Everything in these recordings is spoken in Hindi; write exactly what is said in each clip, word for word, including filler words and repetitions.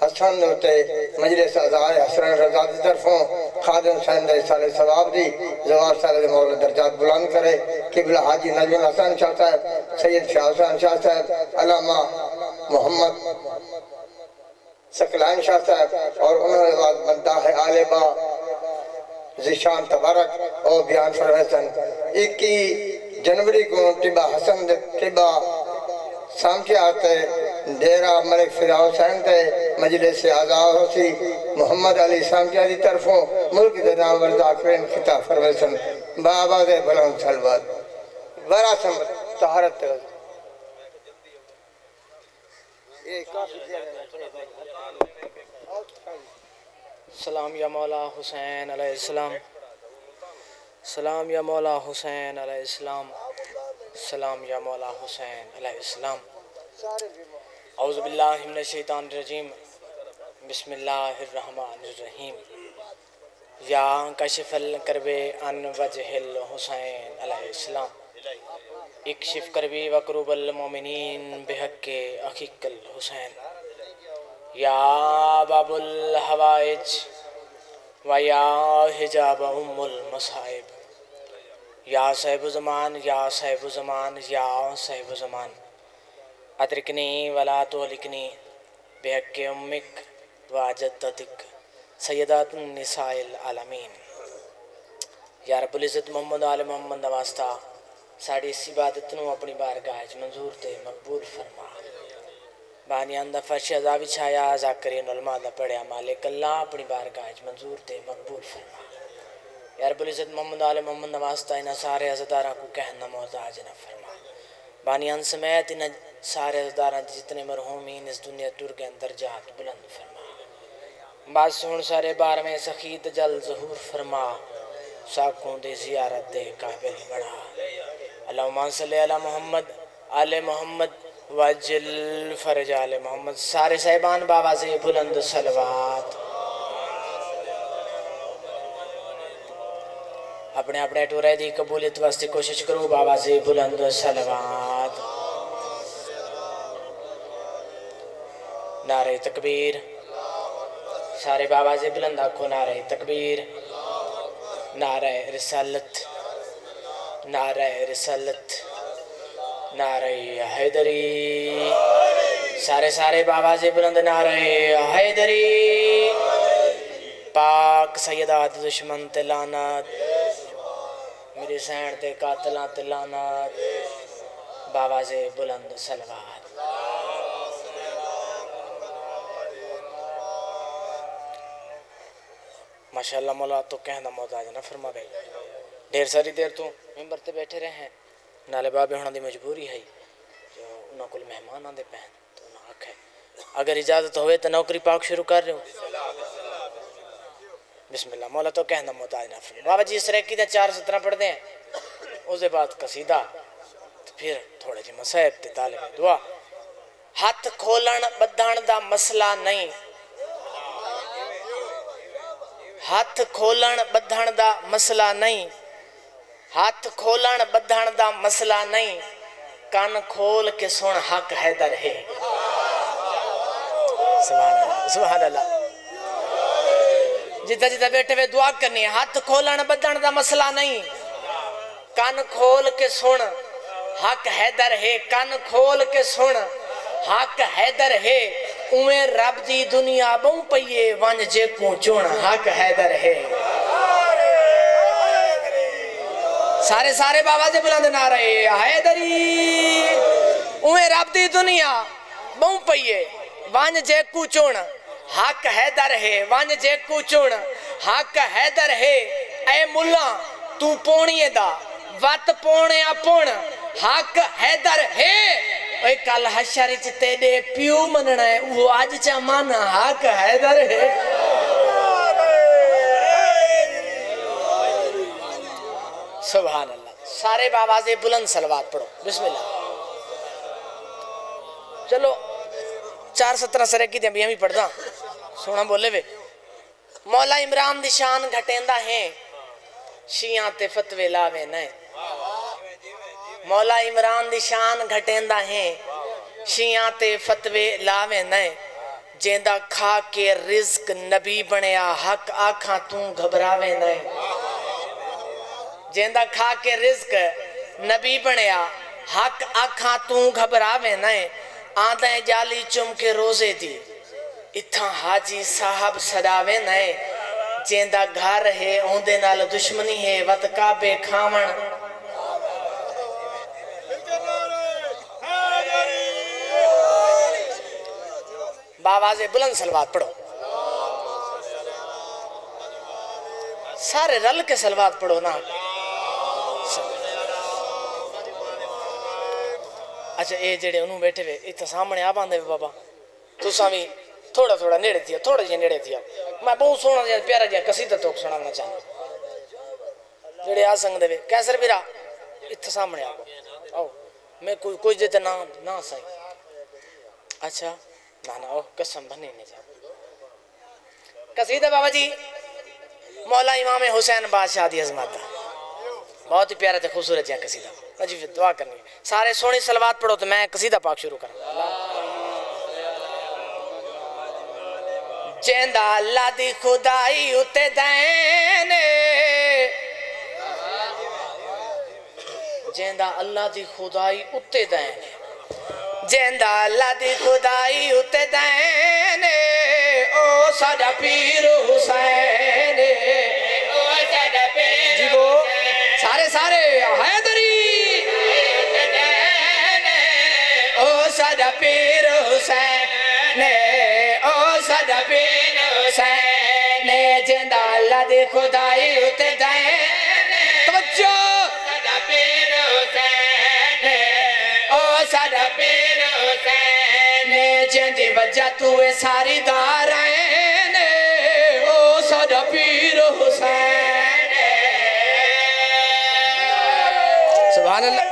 हसन होते मजलिस अज़ाए हसन रज़ा की तरफों खादिम हुसैन दे साले सवाब दी जवाब साले दे मौला दर्जात बुलंद करे। किबला हाजी नजमुल हसन शाह साहब, सैयद शाह हुसैन शाह साहब, अल्लामा मोहम्मद सकलाइन शाह साहब और उन्होंने बाद बनता है आले बा ज़िशान तबारक और बयान फरहसन इक्कीस जनवरी को टिबा हसन टिबा सामके आते डेरा मलिक फिदा हुसैन ते मजलिस से आज़ाद होसी मोहम्मद अली सामकिया की तरफों मुल्क के नाम वर्दाकरेन खिताब फरहसन बाबा दे बुलंद सलवात बड़ा सम तहारत सलाम या मौला हुसैन अलैहिस्सलाम, सलाम या मौला हुसैन अलैहिस्सलाम, सलाम या मौला हुसैन अलैहिस्सलाम। औज़ु बिल्लाहि मिनश शैतानिर रजीम, बिस्मिल्लाहिर रहीम। या कशिफल करबे अन वजहिल हुसैन अलैहिस्सलाम, इक्शिफ करबी वकरूबल मोमिनीन बिहक्के अखिकल हुसैन। या बाबुल हवाइज व या हिजाब उम्मुल मसाइब, या साहिब ज़मान या साहिब ज़मान या साहिब ज़मान, अदरिकनी वला तुहलिकनी बिहक्के उम्मिक व जद्दतिक सय्यदातुन निसाइल आलमीन। या रब्बुल इज़्ज़त मोहम्मद आले मोहम्मद नवास्ता साड़ी इस इबादत नूं अपनी बारगाह च मंजूर ते मकबूल फरमा। बानियां दा फर्श अज़ा बिछाया ज़ाकरीन उलमा दा पढ़िया मालिक अल्लाह अपनी बारगाह च मंजूर ते मकबूल फरमा। या रब्बुल इज़्ज़त मोहम्मद आले मोहम्मद नवास्ता इन सारे अज़दारां को कहना मोहताज न फरमा। बानियां समेत इन सारे अज़दारां जितने मरहूमीन इस दुनिया तुर के अंदर जात बुलंद फरमा। बस हुण सारे बारहवें सखीत जल ज़हूर फरमा, साकों दे ज़ियारत दे काबिल बना। अल्लाहुम्मा सल्ली अला मोहम्मद आले मोहम्मद वजल फरज आले मोहम्मद। सारे साहिबान बाबा से बुलंद सलवात। अपने अपने टूरे दी कबूलियत वास्ते कोशिश करो बाबा से बुलंद सलवात। नारे तकबीर, सारे बाबा से बुलंद आखो नारे तकबीर, नारे रिसालत, नारे रिसालत, नारे हैदरी। सारे सारे बाबा से बुलंद नारे हैदरी। पाक सैयदात दुश्मन ते लानत, मेरे सैन ते कातलां ते लानत, बाबा से बुलंद सलवात। माशाअल्लाह मौला तो कहना मोहताज ना फरमावे। ढेर सारी देर तो मेंबर ते बैठे रहे हैं, नाले बाबे होना दी मजबूरी है जो उन्होंने को मेहमान आते पैन तो उन्हें आखे अगर इजाज़त होवे तो नौकरी पाक शुरू कर रहे हो। बिस्मिल्लाह। मौला तो कहना मोहताज ना फरमावे। बाबा जी सरेकी दे चार सत्रह पढ़ते हैं, उसके बाद कसीदा तो फिर थोड़े जी मसाइब ते तालिब दुआ। हथ खोलन बधण दा मसला नहीं, हथ खोलन बधण दा मसला नहीं, हाथ खोलन बधण दा मसला नहीं, कान खोल के सुन हक हैदर है। सुभान अल्लाह, सुभान अल्लाह। जितना जितना बैठे हुए दुआ करनी है। हाथ खोलन बधण दा मसला नहीं, कान खोल के सुन हक हैदर है, कान खोल के सुन हक हैदर है। उमें रब दी दुनिया बहु पईए वंज जे को चुन हक हैदर है। सारे सारे बाबा जी बुलंद नारे हैदरी। उमें रब दी दुनिया बहु पईए वंज जे को चुन हक हैदर है, वंज जे को चुन हक हैदर है। ए मुल्ला तू पोणिए दा वत पोणे पुण हक हैदर है। ओए कल हशर च तेरे प्यू मनना है वो आज चा मन हक हैदर है। सुभान अल्लाह। सारे बाबा से बुलंद सलवात पढ़ो बिस्मिल्लाह। चलो चार सत्रह सरे की भी भी पढ़दा सोना बोले वे। मौला इमरान दी शान घटेंदा है शिया ते फतवे लावे न। मौला इमरान दी शान घटेंदा है शिया ते फतवे लावे न। जेंदा खा के रिज्क नबी बनया हक आखा तू घबरावे नहीं। जेंदा खा के रिज्क नबी बनया हक आखा तू घबरावे नहीं। आंदे जाली चुम के रोजे दी इत्था हाजी साहब सदावे नहीं। जेंदा घर है ओंदे नाल दुश्मनी है वत काबे खावण। बावाज़े बुलंद सलवात पढ़ो, सारे रल के सलवात पढ़ो ना। अच्छा ये जेड़े उन्होंने बैठे वे इतना सामने आ पाते बाबा तुसा भी थोड़ा थोड़ा नेड़े थी थोड़ा जिहा नेड़े थी। मैं बहुत सोहना जिहा प्यारा जिहा कसीदा तो सुनाना चाहना जेड़े आ संग दे कैसर बीरा इतना सामने आ आओ मैं कोई कोई जे ना ना सही। अच्छा ना ना ओ कसम बनी नहीं जा कसीदा बाबा जी मौला इमाम हुसैन बादशाह दी अजमत बहुत ही प्यारा ते खूबसूरत जिहा कसीदा। अजी दुआ करनी सारे सोहनी सलवात पढ़ो तो मैं कसीदा पाक शुरू करा। जेंदा अल्लाह दी खुदाई उते दैन जेंदा अल्लाह दी खुदाई उते दैन जेंदा अल्लाह दी खुदाई उते दैन ओ साडा पीर हुसैन ओ साडा पीर जी वो सारे सारे हैदरी ओ साडा पीर हुसैन ओ साडा पीर हुसैन जेंदा अल्लाह दी खुदाई उते दैन तवज्जो साडा पीर हुसैन ओ साडा पीर हुसैन जेंदी वजह तू सारी दारैन ओ साडा पीर हुसैन। सुभान अल्लाह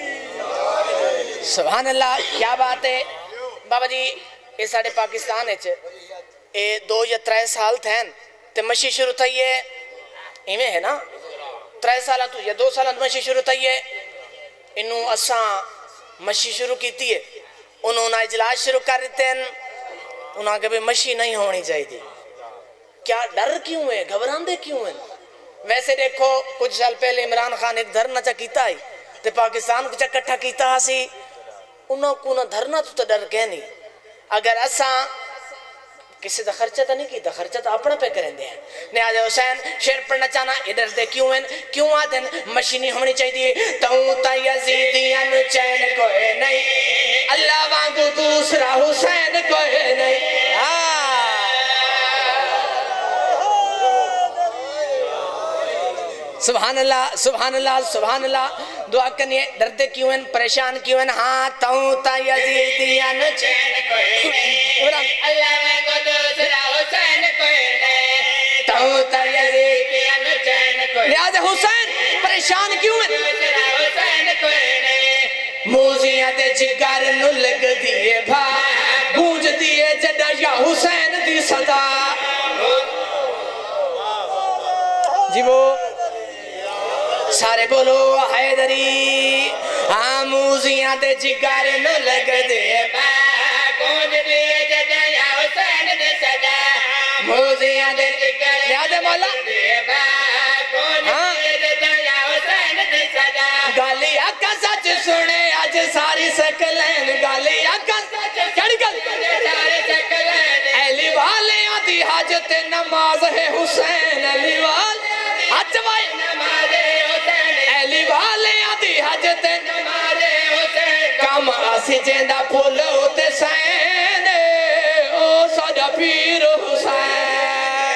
सुभान अल्लाह क्या बात है बाबा जी। ये साढ़े पाकिस्तान ए दो या त्रै साल थे ते मच्छी शुरू थी है इवें है ना त्रै साल तू या दो साल मच्छी शुरू थी है इनू असा मच्छी शुरू की है उन्होंने इजलास शुरू कर देते हैं उन्होंने कहा मच्छी नहीं होनी चाहिए। क्या डर क्यों है घबराते क्यों है। वैसे देखो कुछ साल पहले इमरान खान एक धरना चा किया है तो पाकिस्तान को इकट्ठा किया सी उन्होंने ना धरना तो डर गए नहीं। अगर असा किसी का खर्चा तो नहीं किया खर्चा तो अपना पे करेंगे हैं न्याज हुसैन शेर पढ़ना चाहना ये डरते क्यों हैं क्यों आते हैं मच्छी नहीं होनी चाहिए। तू ता यजीदियां नु चैन कोई नहीं अल्लाह वांगू दूसरा हुसैन कोई नहीं। हाँ सुभान अल्लाह सुभान अल्लाह सुभान अल्लाह दुआ करनी डरते क्यों हैं परेशान क्यों हैं। हाँ तू ता यजीदियां नु चैन कोई नहीं अल्लाह वांगू दूसरा हुसैन कोई नहीं तू ता यजीदियां नु चैन कोई लिहाज हुसैन परेशान क्यों हैं दूसरा हुसैन कोई नहीं। मूजियां दे जिगर नु लग दिए भा गूंज दिए जदा या हुसैन दी सदा जी वो सारे बोलो हैदरी। हाँ मूजियां दे जिगर नु लग दे गूंज दिए जदा या हुसैन दी सदा मूजियां दे जिगर याद मौला गूंज दिए जदा या हुसैन दी सदा। गाली आका सच सुने आज सारी सकलैन गाली आका सच चढ़ गल सारे सकलैन अली वाले आदि हाजत नमाज है हुसैन अली वाले हज वाई नमाज है हुसैन अली वाले आदि हाजत नमाज है हुसैन कम आसी जेंदा फुल उते सैन ओ साडा पीर हुसैन।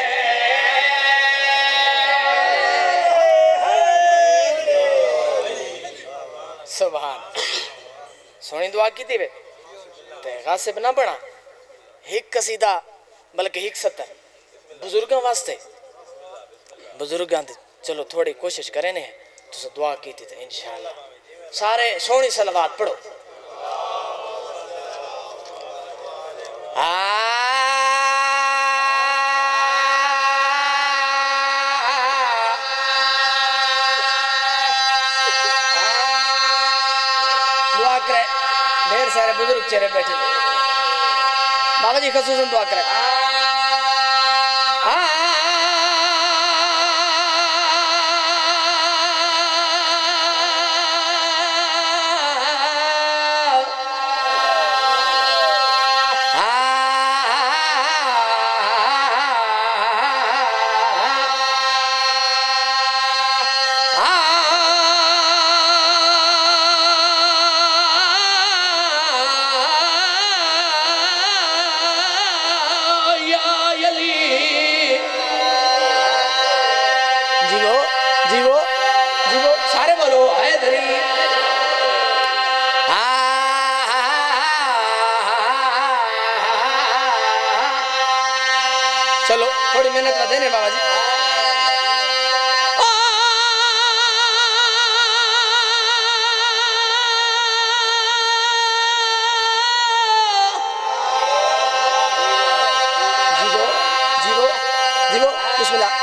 सुभान सोनी दुआ की थी वे ते गासिब ना बना एक कसीदा बल्कि एक सत्तर बुजुर्गों वास्ते बुजुर्गों दी चलो थोड़ी कोशिश करें ने तो दुआ की थी तो इंशाअल्लाह सारे सोनी सलवात पढ़ो। आ ढेर सारे बुजुर्ग चेहरे बैठे बाबा जी खसूसन दुआ करे चलो थोड़ी मेहनत कर देने बाबा जी जीवो जीवो जीवो बिस्मिल्लाह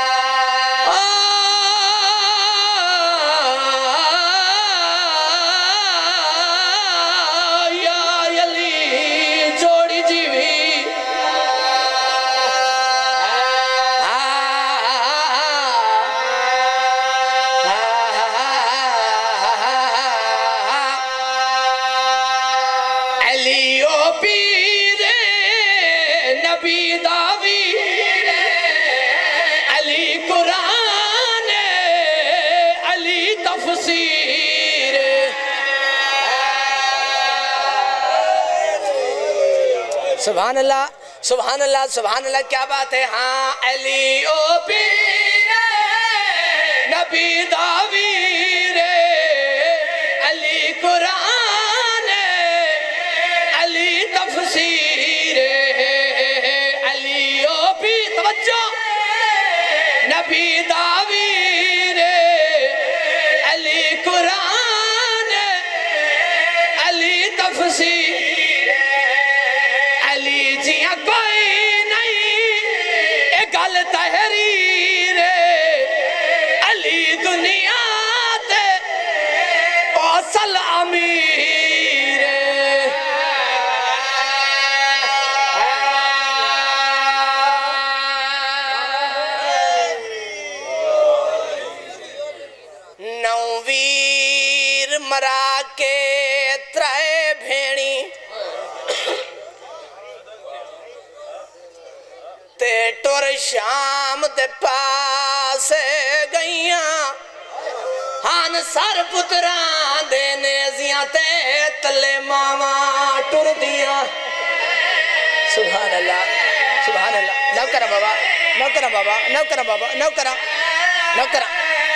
सुभान अल्लाह सुभान अल्लाह सुभान अल्लाह क्या बात है हाँ अली ओ पीर नबी दावीर अली कुरान अली तफसीर अली ओ पीर तवज्जो नबी दावीर अली कुरान अली तफसीर कोई नहीं गल तहरीर अली दुनिया ते औसल अमीर नौवीर मरा के त्रय भेणी ते टुर शाम दे पास गईया हान सर पुत्रा दे नेजियां ते तले मावा टुर दिया सुभान अल्लाह सुभान अल्लाह नौकरा बाबा नौकरा बाबा नौकरा बाबा नौकरा नौकरा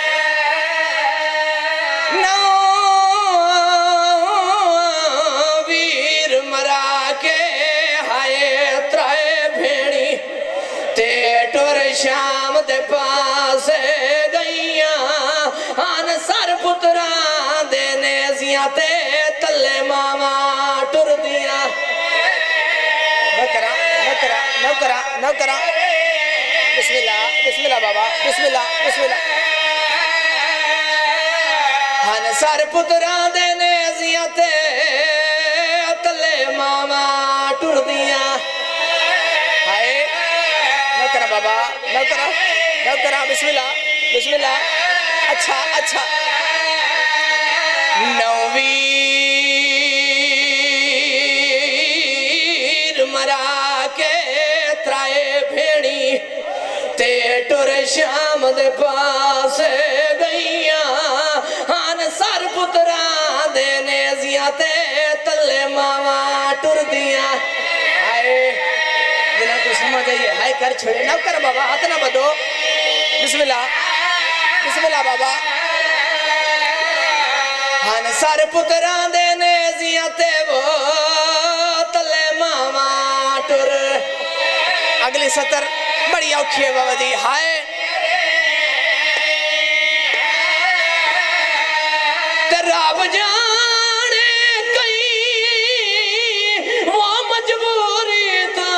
नौ वीर मरा के हाय त्राए भेणी ते टुर शाम दे पास गईया हान सर पुत्रा दे नेजियां ते तले मावा टुर दिया नौकरा नौकरा नौकरा नौकरा बिस्मिल्लाह बिस्मिल्लाह बाबा बिस्मिल्लाह बिस्मिल्लाह हान सर पुत्रा दे नेजियां ते तले मावा टुर दिया हाय नौकरा बाबा नौकरा नौकरा बिस्मिल्लाह बिस्मिल्लाह अच्छा अच्छा नौवीर मरा के त्राए भेड़ी ते टुर शाम दे पास गईया हान सर पुत्रा दे नेजियां ते तले मावा टुर दिया हाय बिना कुछ समझ आइए हाय कर छोड़े नौकर बाबा हाथ ना बदो बिस्मिल्लाह बिस्मिल्लाह बाबा हान सर पुत्रा दे नेजियां ते वो तले मावा टुर अगली सतर बड़ी औखी है बाबा जी हाय तेरा बजाने कई वो मजबूरी था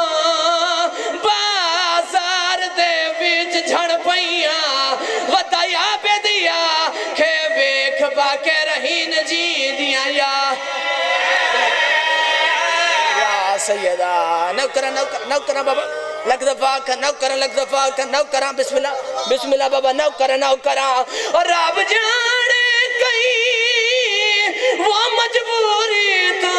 बाजार दे विच झड़ पईया वताया पे दिया खे वेख बाके रहीन जी दिया या सैयदा नौकरा नौकर नौकरा बाबा लग दफा का नौकरा लग दफा का नौकरा बिस्मिल्लाह बिस्मिल्लाह बाबा नौकरा नौकरा और रब जाने कहीं वो मजबूरी तो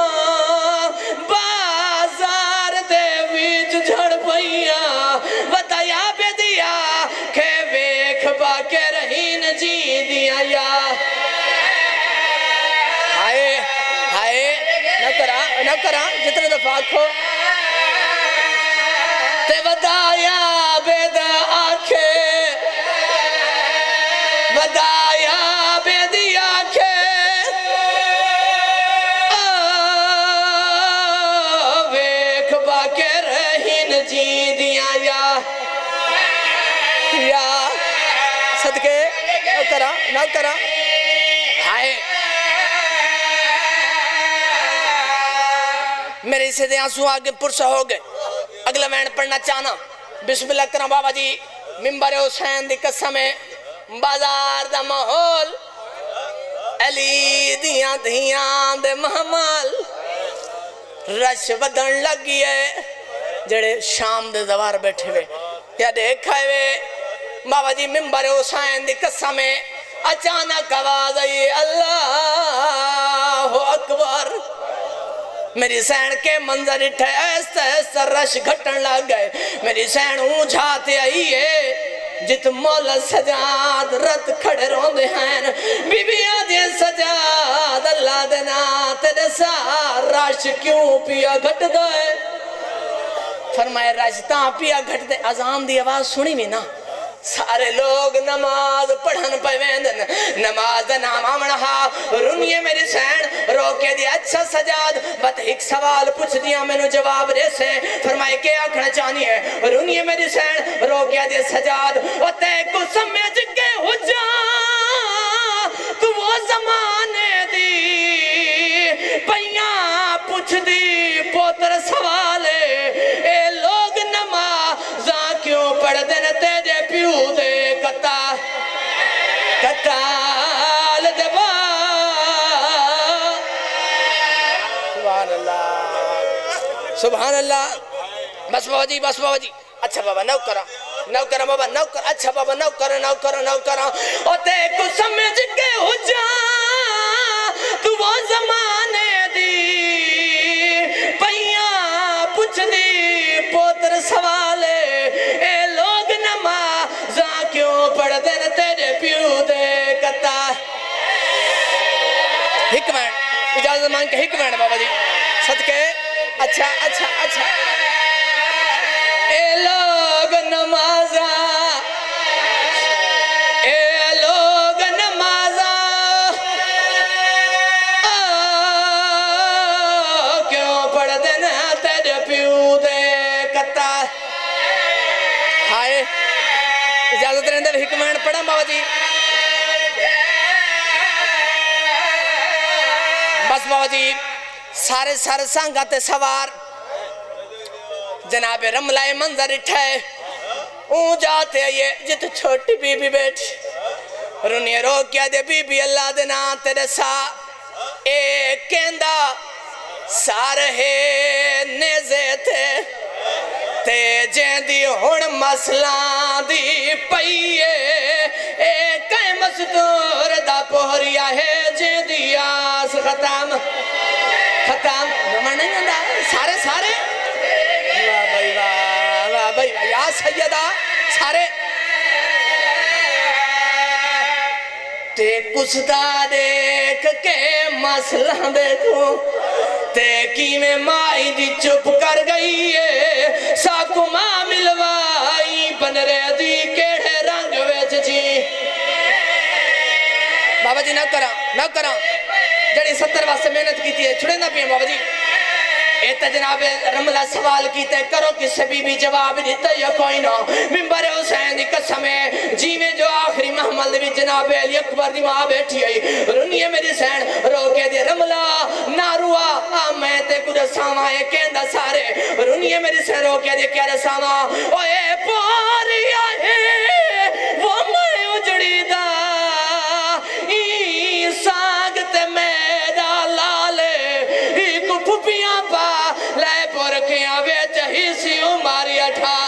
बाजार दे बीच झड़ पैया बताया बेदिया के वेख बाके रही न जी दिया या हाय हाय नौकरा नौकरा जितने दफा खो ते बताया बेद आखे बताया बेदी आखे वेख बाके रही न जी दिया या या सदके नौकरा नौकरा हाय मेरे से आंसू आगे पुरसा हो गए अगला वैन पढ़ना चाहना बिस्मिल्लाह करा बाबा जी मिंबर हुसैन दी कसम बाजार दा माहौल अली दियां धियां दे महमाल रश बदन लगी है जेड़े शाम दे दवार बैठे वे या देखा वे बाबा जी मिंबर हुसैन दी कसम अचानक आवाज आई अल्लाह अकबर मेरी सैन के मंजर इठे ऐसा ऐसा रश घटन लग गए मेरी सैन ऊंझाते आई है जित मोल सजाद रत खड़े रोंदे हैं बीबियां दे सजाद अल्लाह दे ना तेरे सार रश क्यों पिया घट गए फरमाए रश ता पिया घट दे अजान दी आवाज सुनी भी ना सारे लोग नमाज पढ़न पे वेंदन नमाज दा नाम आमणा रुनिए मेरी सैन रोके दी अच्छा सजाद बत एक सवाल पूछ दिया मैनू जवाब दे से फरमाए के आखना चाहनी है रुनिए मेरी सैन रोके दी सजाद ओ ते को समझ के हो जा तू वो जमाने दी पैया पूछ दी पोतर सवाल ए लोग नमाज़ा क्यों पढ़दे न तेरे प्यू दे कता कताल दे बा सुभान अल्लाह सुभान अल्लाह बस बाबा जी बस बाबा जी अच्छा बाबा नौकरा नौकरा बाबा नौकर अच्छा बाबा नौकर नौकर नौकरा ओ ते को समझ के हो जा तू वो जमाने दी पैया पूछ दी पोतर सवाल ए लोग नमाज़ा क्यों पढ़दे न तेरे प्यू दे कता हिक मिनट इजाजत मांग के हिक मिनट बाबा जी सदके अच्छा अच्छा अच्छा ए लोग नमाज़ा ए लोग नमाज़ा क्यों पढ़दे न तेरे प्यू दे कता हाय इजाजत रहने हिक मिनट पढ़ा बाबा जी बस बाबा जी सारे सारे संगा ते सवार जनाबे रमलाए मंजर इठाए ऊं जाते ये जित छोटी बीबी बैठी रुनिए रो क्या दे बीबी अल्लाह दे ना तेरे सा ए केंदा सारे नेजे थे ते जेंदी हुण मसला दी पईए ए कै मजदूर दा पोहरिया है जेंदी आस खत्म खत्म मन नहीं आंदा सारे सारे वाह भाई वाह वाह भाई वाह या सैयदा सारे ते कुसदा देख के मसला देखो ते किवें माई दी चुप कर गई है साकू मां मिलवाई बनरे दी केड़े रंग विच जी बाबा जी ना करा ना करा जड़ी सत्तर वास्ते मेहनत की है छुड़े ना पिए बाबा जी ए त जनाब रमला सवाल कीते करो किसे बीबी जवाब दिता या कोई ना मिंबर हुसैन दी कसम है जीवें जो आखिरी महमल विच जनाब अली अकबर दी मां बैठी आई रुनिए मेरी सैन रो के दे रमला ना रुआ आ मैं ते कुछ सावा ए कहंदा सारे रुनिए मेरी सैन रो के दे क्या सावा ओए पोरिया है वो मैं उजड़ी दा ई साग ते मेरा लाले ई को फुपियां पा ले बैठा